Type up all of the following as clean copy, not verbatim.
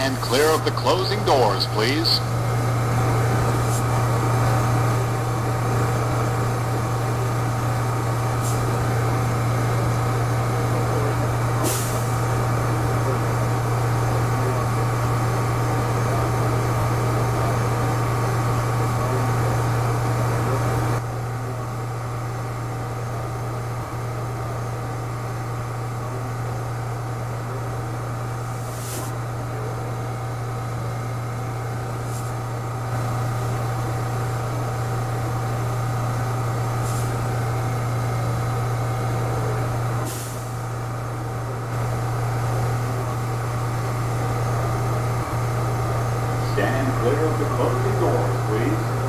Stand clear of the closing doors, please. Stand clear of the closing doors, please.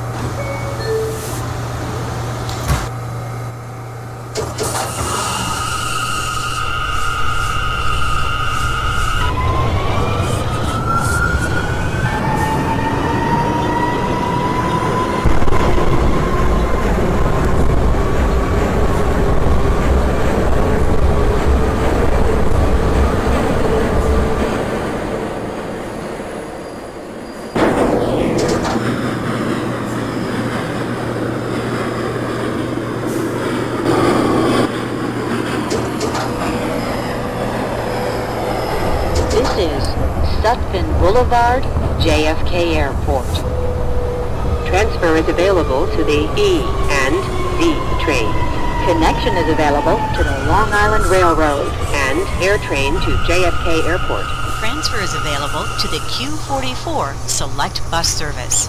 Boulevard, JFK Airport. Transfer is available to the E and Z trains. Connection is available to the Long Island Railroad and air train to JFK Airport. Transfer is available to the Q44 Select Bus Service.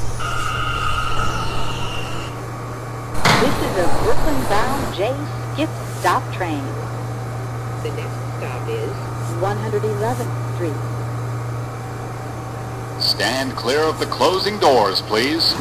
This is a Brooklyn-bound J Skip-Stop train. The next stop is 111th Street. Stand clear of the closing doors, please.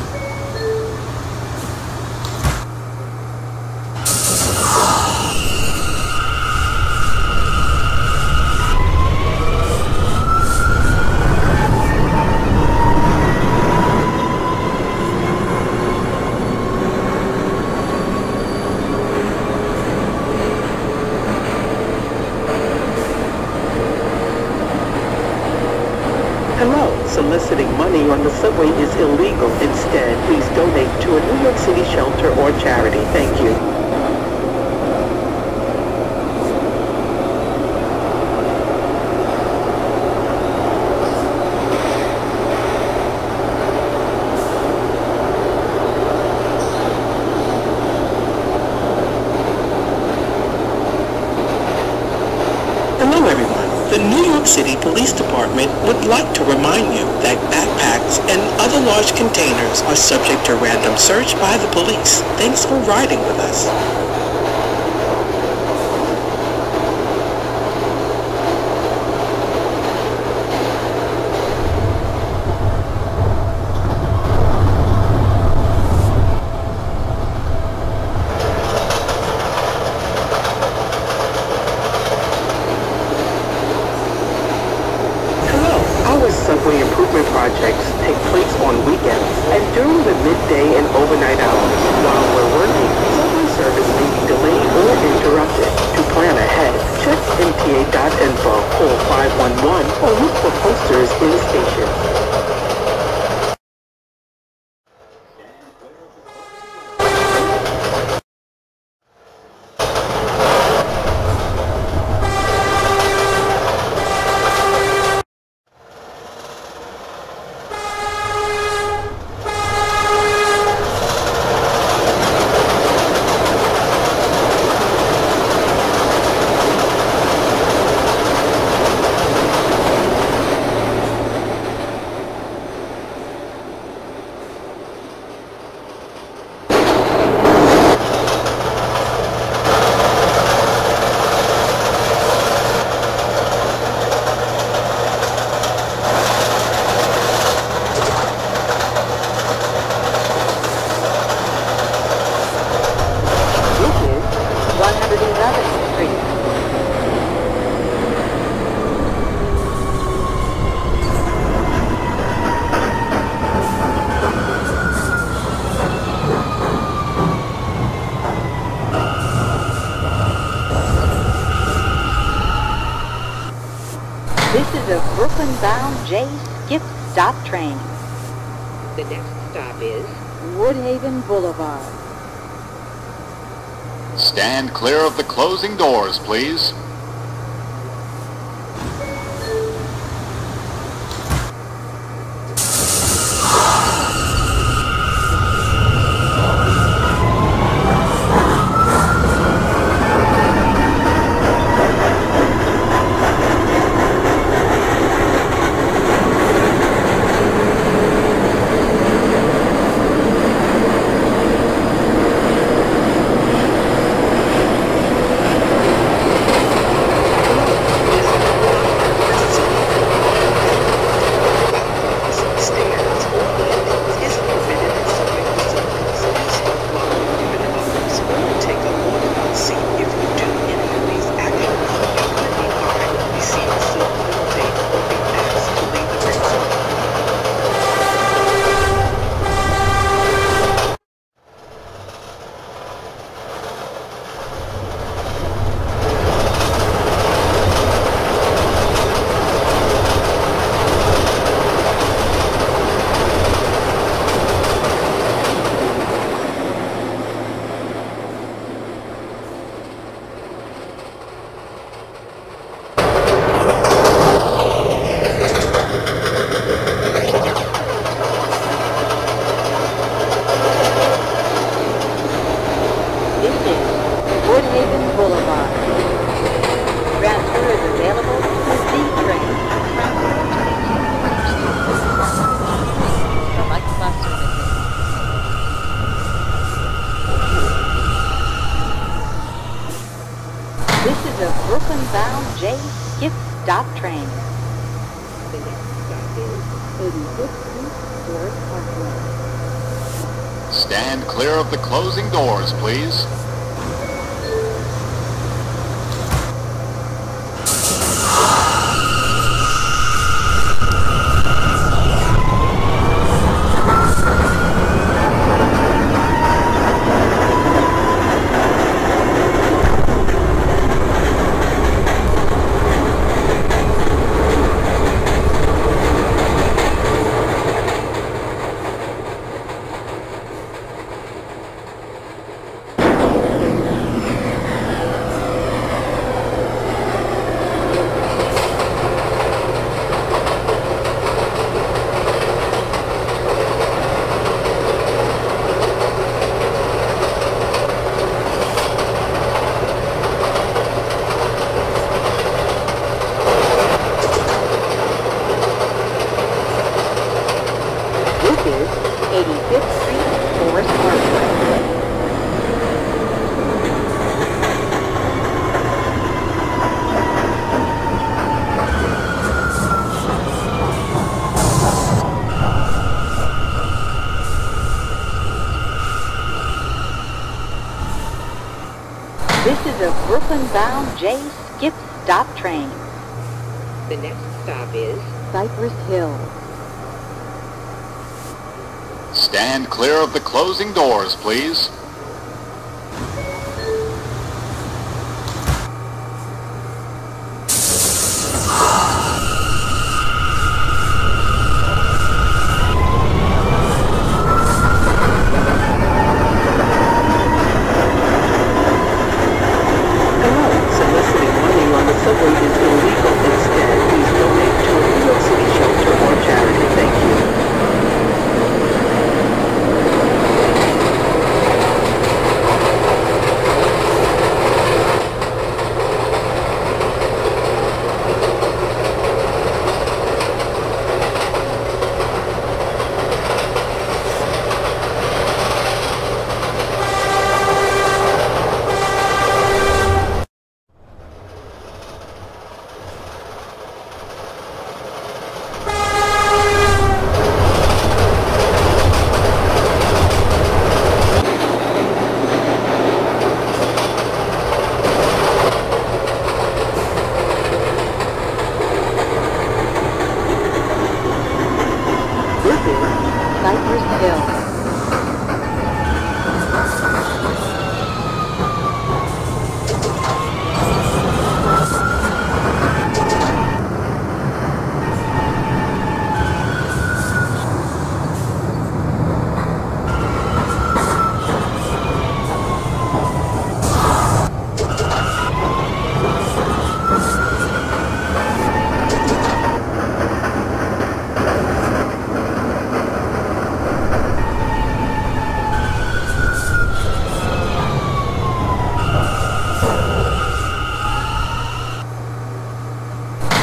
Soliciting money on the subway is illegal. Instead, please donate to a New York City shelter or charity. Thank you. Hello, everyone. The New York City Police Department would like to remind you that backpacks and other large containers are subject to random search by the police. Thanks for riding with us. Subway improvement projects take place on weekends and during the midday and overnight hours. While we're working, subway service may be delayed or interrupted. To plan ahead, check mta.info, call 511, or look for posters in the station. This is a Brooklyn-bound J Skip-Stop-Train. The next stop is Woodhaven Boulevard. Stand clear of the closing doors, please. Brooklyn-bound J Skip-Stop-Train. The next stop is 85th Street, Forest Parkway. Stand clear of the closing doors, please. This is a Brooklyn-bound J Skip-Stop-Train. The next stop is Cypress Hill. Stand clear of the closing doors, please.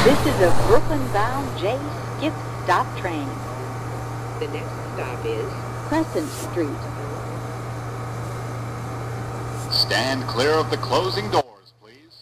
This is a Brooklyn-bound J Skip-Stop-Train. The next stop is Crescent Street. Stand clear of the closing doors, please.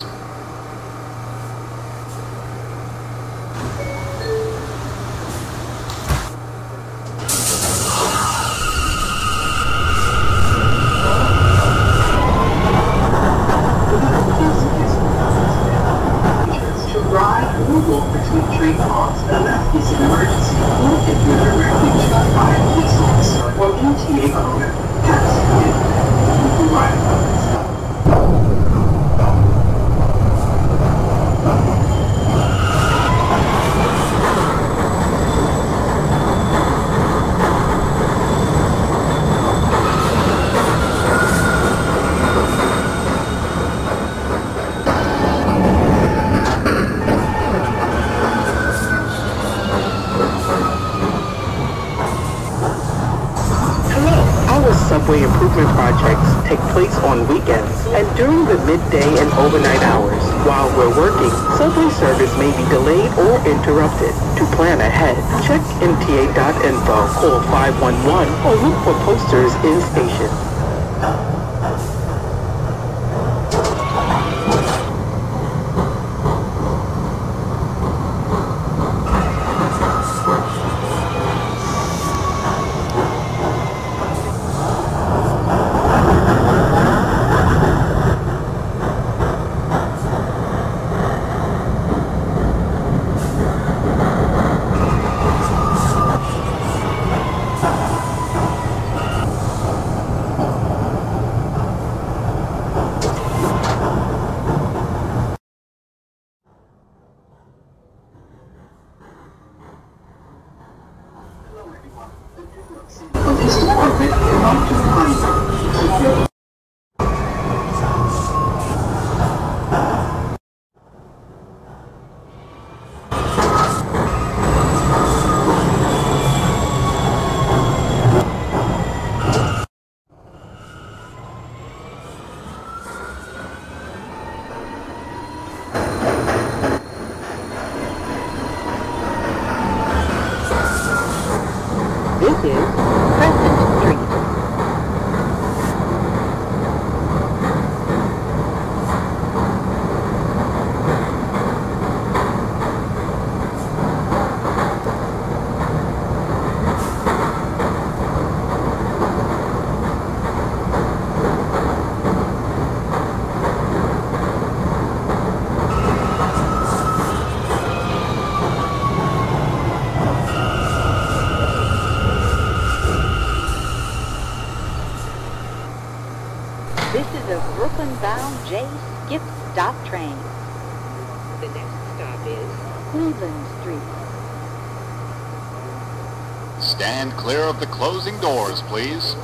To ride or walk between train cars is an emergency, or if you're directly checked by a police officer or MTA owner, that's it. You ride. Subway improvement projects take place on weekends and during the midday and overnight hours. While we're working, subway service may be delayed or interrupted. To plan ahead, check mta.info, call 511, or look for posters in station. This is Crescent Street. This is a Brooklyn-bound J Skip-Stop-Train. The next stop is Cleveland Street. Stand clear of the closing doors, please.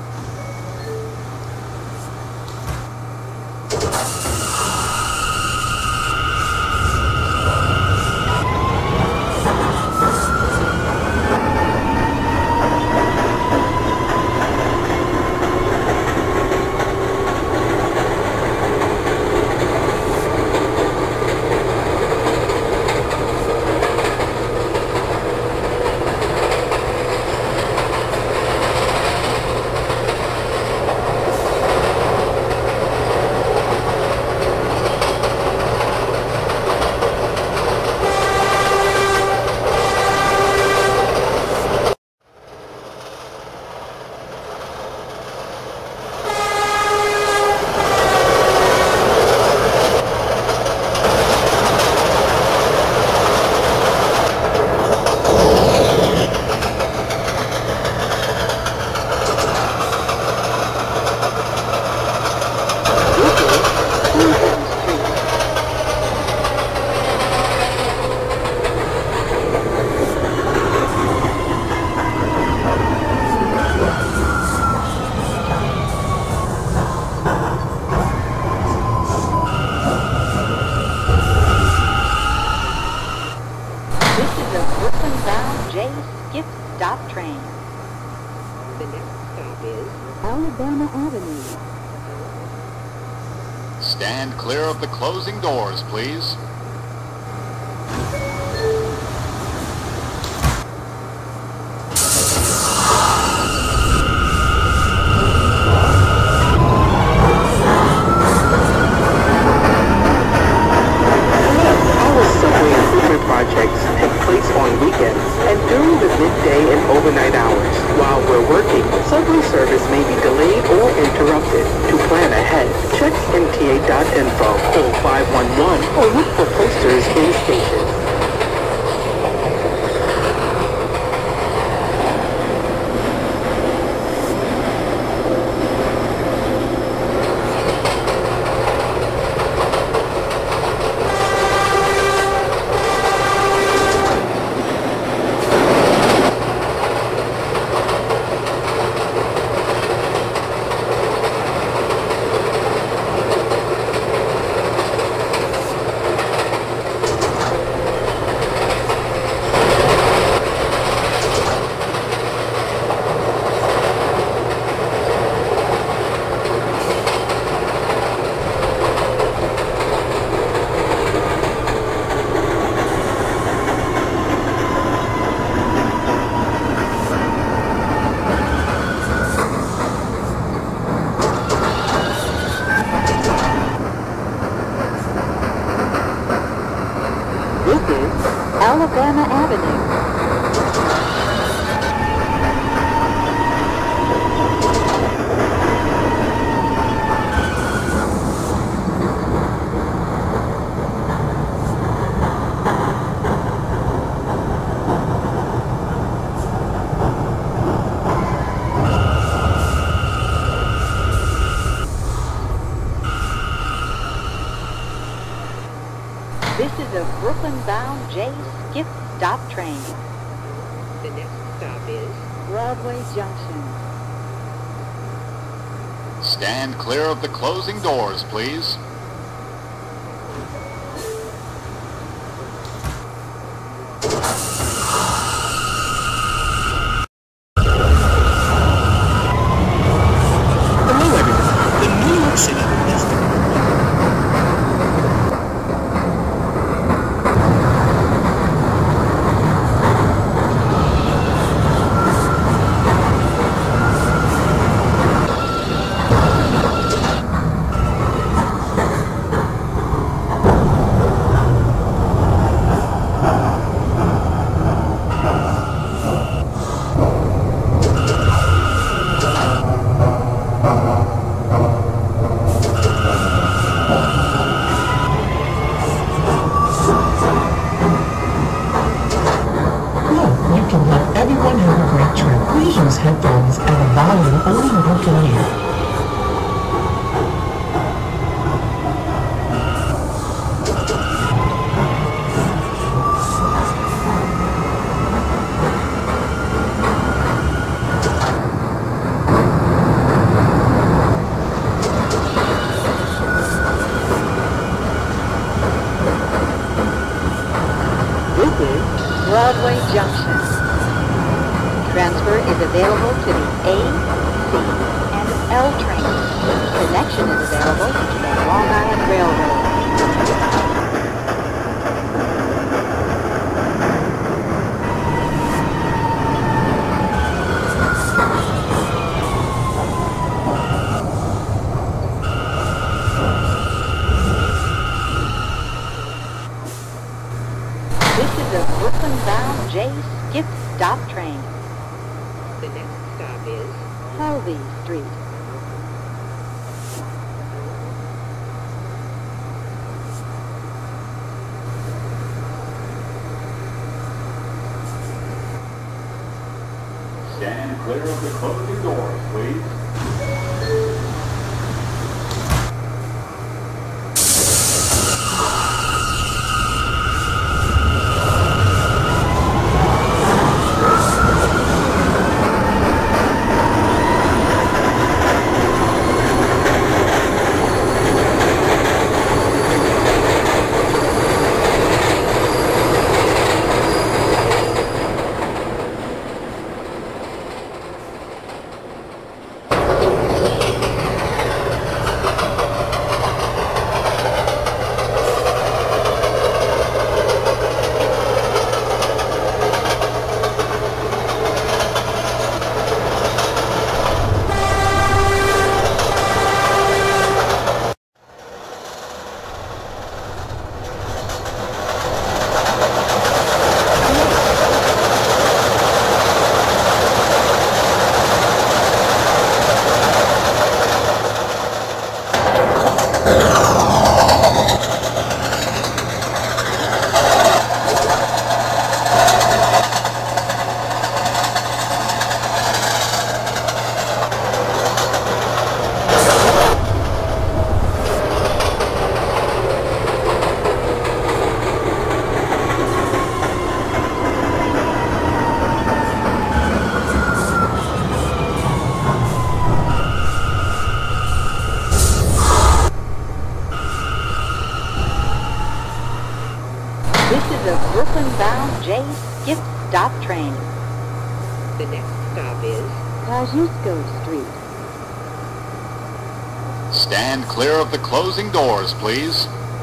Skip-Stop-Train. The next stop is Alabama Avenue. Stand clear of the closing doors, please. projects take place on weekends and during the midday and overnight hours. While we're working, subway service may be delayed or interrupted. To plan ahead, check mta.info, call 511, or look for posters in stations. Alabama Avenue. This is a Brooklyn-bound J Skip-Stop train. The next stop is Broadway Junction. Stand clear of the closing doors, please. Hello everyone, the New York City is headphones at a volume only one can hear. This is Broadway Junction. Transfer is available to the A, C, and L trains. Connection is available to the Long Island Railroad. This is a Brooklyn-bound J Skip-Stop train. The next stop is Harvey Street. Stand clear of the closing doors, please. is a Brooklyn-bound J Skip-Stop-Train. The next stop is Kosciuszko Street. Stand clear of the closing doors, please.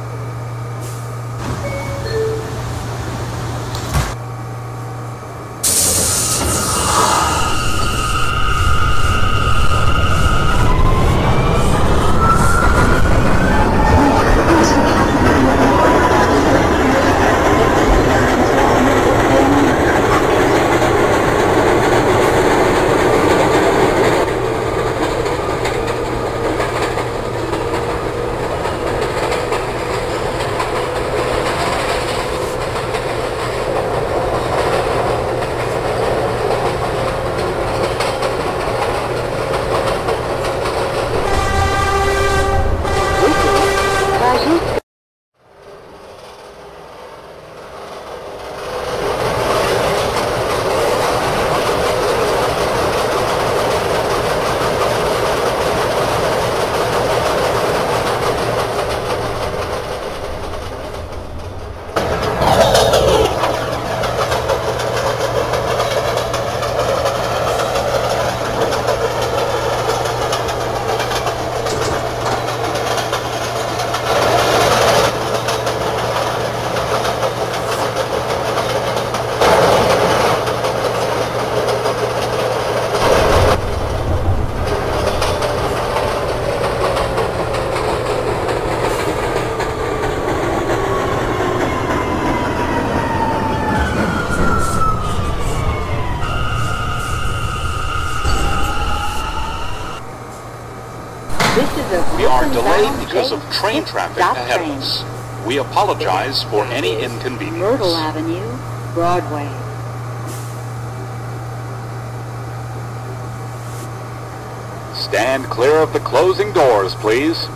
We are delayed because of train traffic ahead of us. We apologize for any inconvenience. Myrtle Avenue, Broadway. Stand clear of the closing doors, please.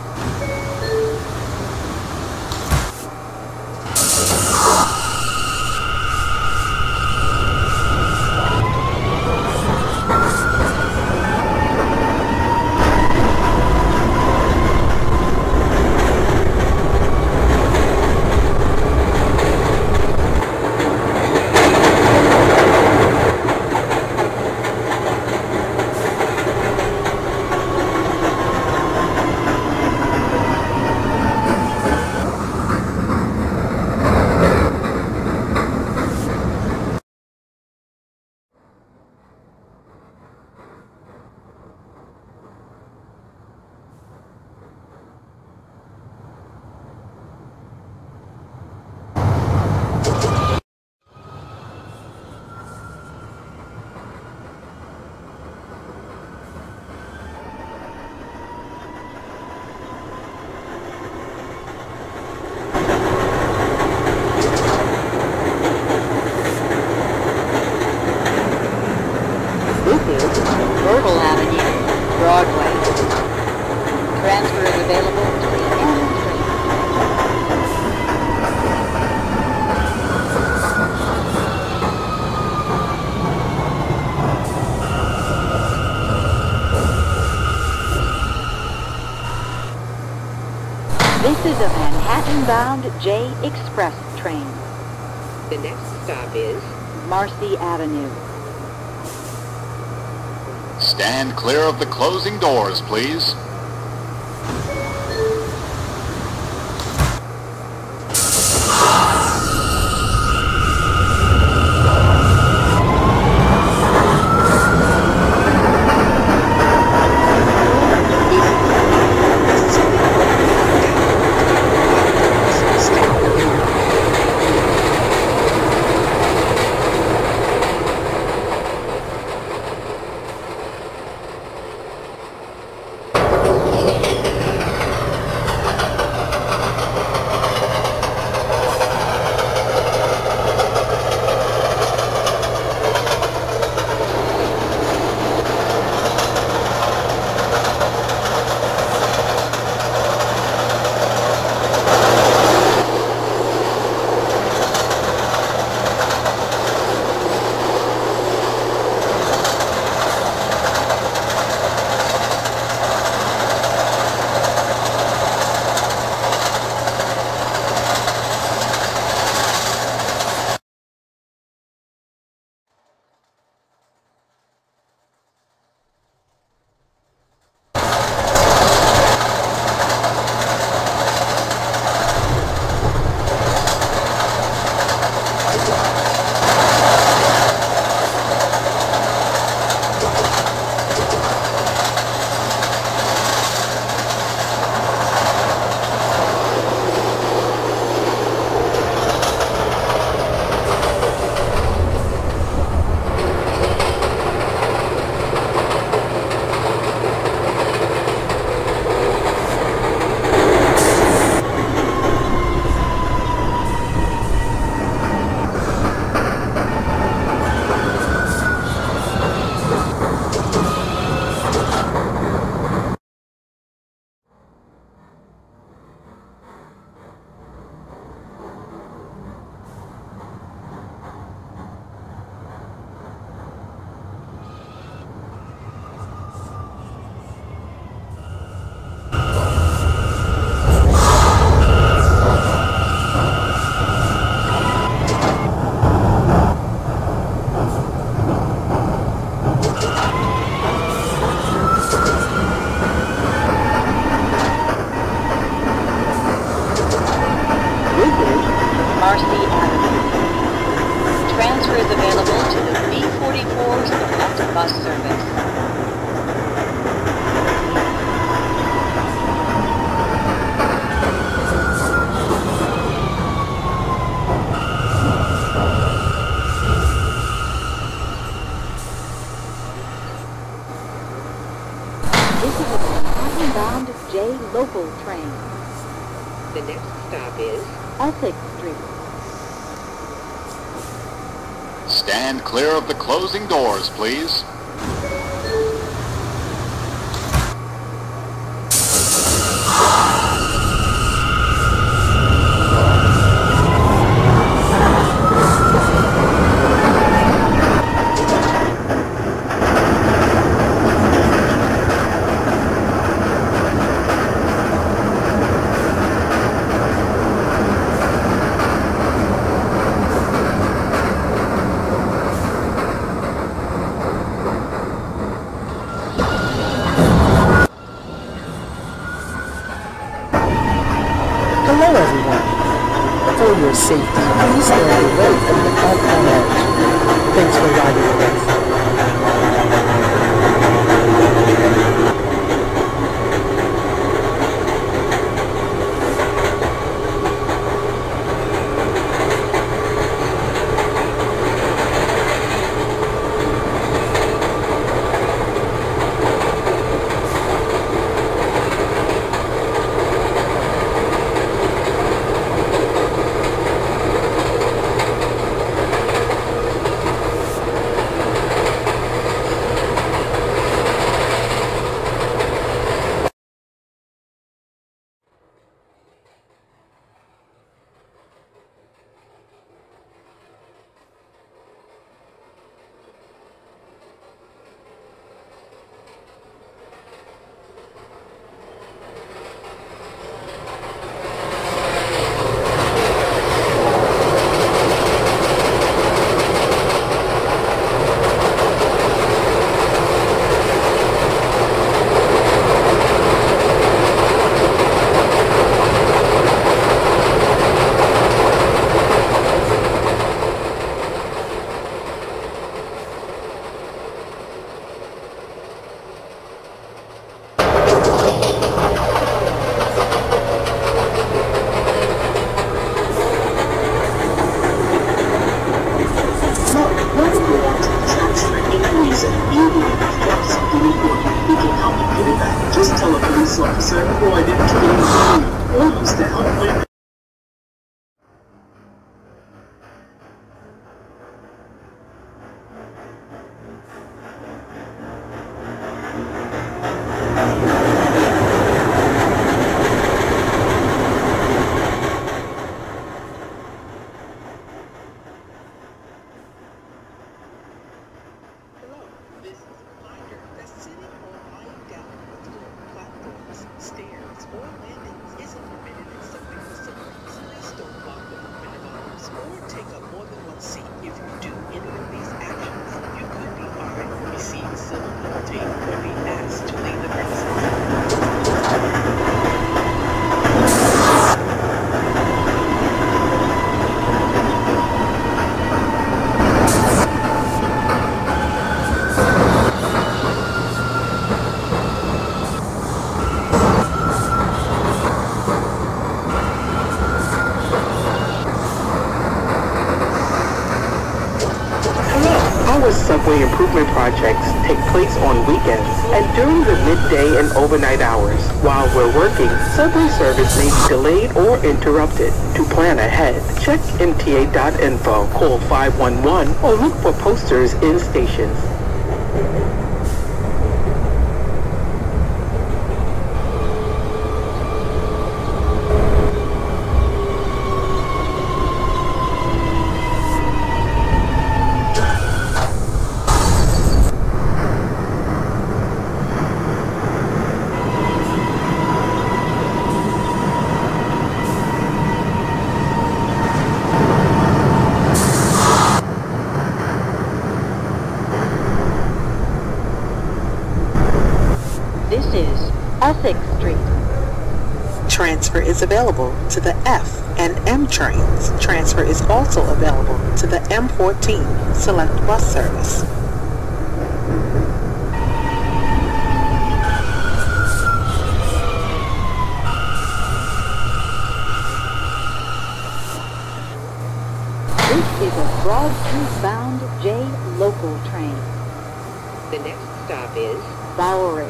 Myrtle Avenue, Broadway. Transfer is available to the end This is a Manhattan-bound J Express train. The next stop is Marcy Avenue. Stand clear of the closing doors, please. Transfer is available to the B44 Select Bus Service. This is a bound J local train. The next stop is Essex Street. Stand clear of the closing doors, please. Hello everyone. For your safety, please stand away from the platform edge. Thanks for riding with us. Just tell a police officer, oh, I didn't kill anyone. Almost to help women. Stairs or landings isn't permitted in subway facilities. Please don't block the movement of others or take up more than one seat. If you do any of these actions, you could be fined, receive civil penalty, or be asked to leave the premises. Our subway improvement projects take place on weekends and during the midday and overnight hours. While we're working, subway service may be delayed or interrupted. To plan ahead, check mta.info, call 511, or look for posters in stations. This is Essex Street. Transfer is available to the F and M trains. Transfer is also available to the M14 Select Bus Service. This is a Broadway-bound J local train. The next stop is Bowery.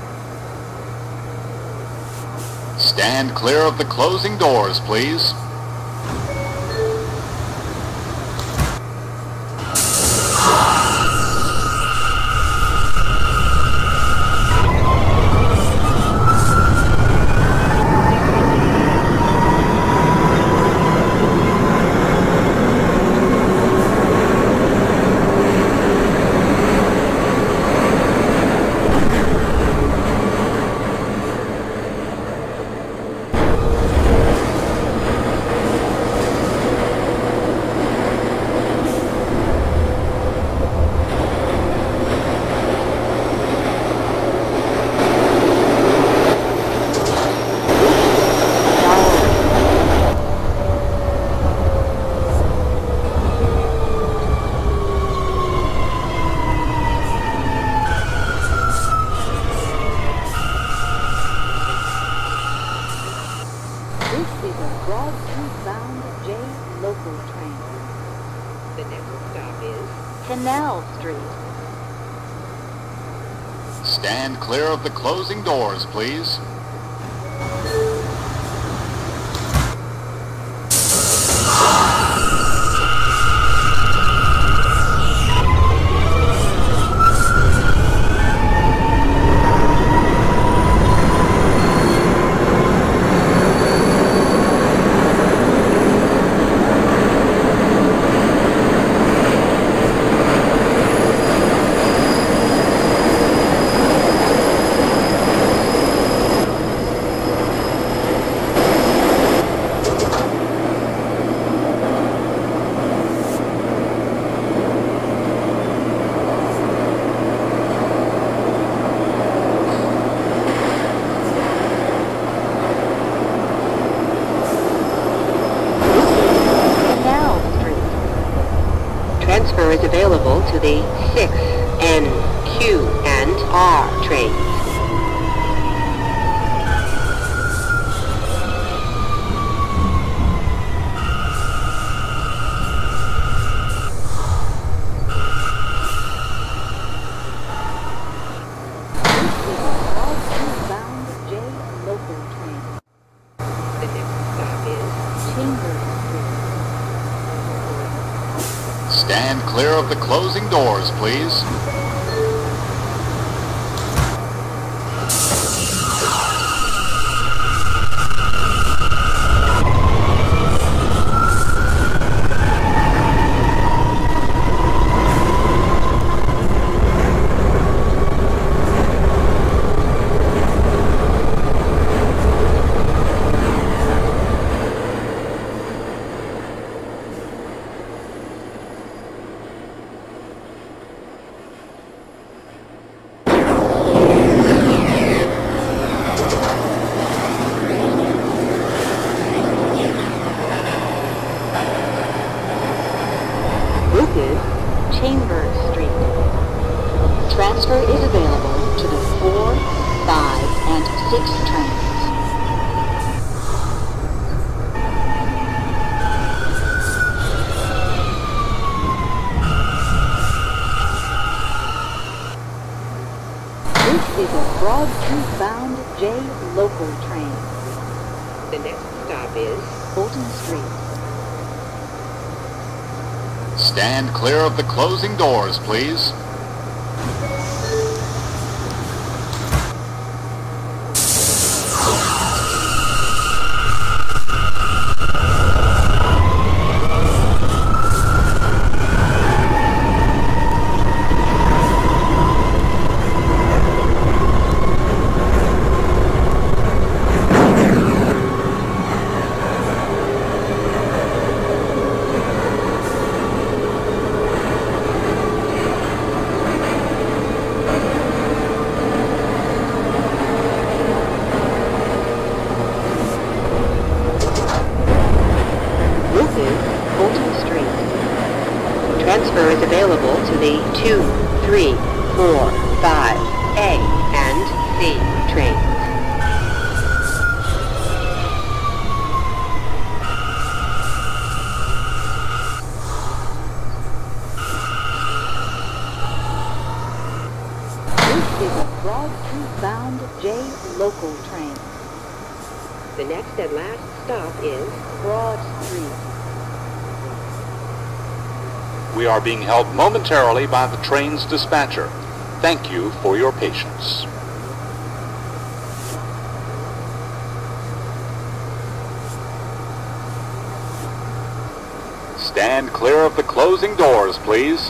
Stand clear of the closing doors, please. Canal Street. Stand clear of the closing doors, please. Transfer is available to the 6, N, Q, and R trains. Bound J local train. the next stop is Chambers Street. Stand clear of the closing doors, please. This is Chambers Street. Transfer is available to the 4, 5, and 6 trains. This is a Broadway-bound J local train. the next stop is Fulton Street. Stand clear of the closing doors, please. Transfer is available to the 2, 3, 4, 5A and C trains. This is a Broad Street-bound J local train. The next and last stop is Broad Street. We are being held momentarily by the train's dispatcher. Thank you for your patience. Stand clear of the closing doors, please.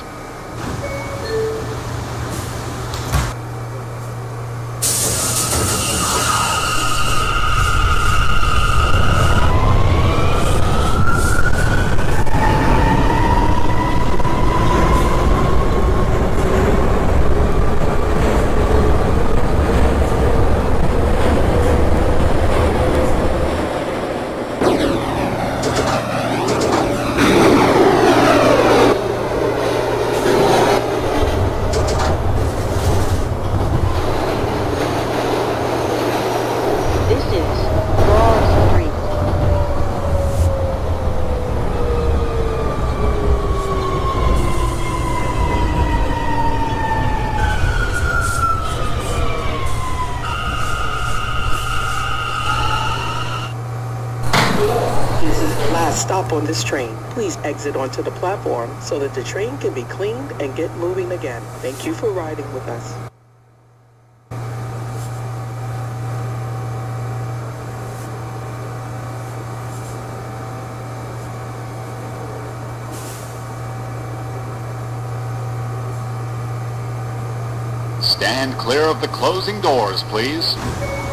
Stop on this train. Please exit onto the platform so that the train can be cleaned and get moving again. Thank you for riding with us. Stand clear of the closing doors, please.